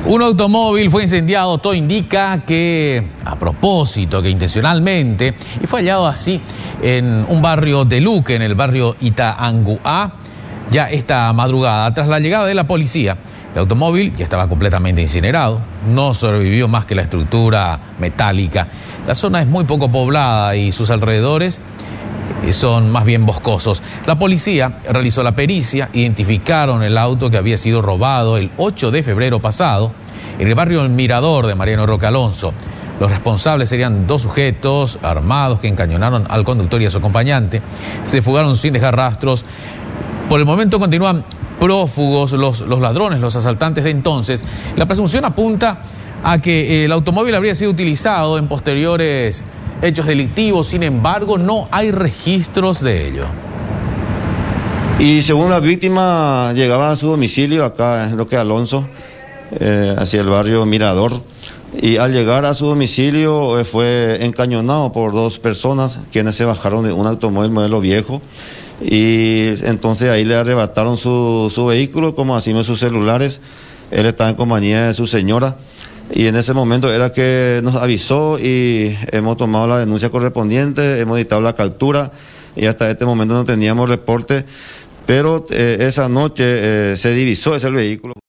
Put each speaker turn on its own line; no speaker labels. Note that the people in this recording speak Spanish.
Un automóvil fue incendiado, todo indica que a propósito, que intencionalmente, y fue hallado así en un barrio de Luque, en el barrio Itaanguá, ya esta madrugada. Tras la llegada de la policía, el automóvil ya estaba completamente incinerado, no sobrevivió más que la estructura metálica. La zona es muy poco poblada y sus alrededores son más bien boscosos. La policía realizó la pericia, identificaron el auto que había sido robado el 8 de febrero pasado en el barrio El Mirador de Mariano Roque Alonso. Los responsables serían dos sujetos armados que encañonaron al conductor y a su acompañante. Se fugaron sin dejar rastros. Por el momento continúan prófugos los ladrones, los asaltantes de entonces. La presunción apunta a que el automóvil habría sido utilizado en posteriores hechos delictivos, sin embargo, no hay registros de ello.
Y según la víctima, llegaba a su domicilio acá en Roque Alonso, hacia el barrio Mirador, y al llegar a su domicilio fue encañonado por dos personas, quienes se bajaron de un automóvil modelo viejo, y entonces ahí le arrebataron su vehículo, como así sus celulares. Él estaba en compañía de su señora. Y en ese momento era que nos avisó y hemos tomado la denuncia correspondiente, hemos dictado la captura y hasta este momento no teníamos reporte, pero esa noche se divisó ese vehículo.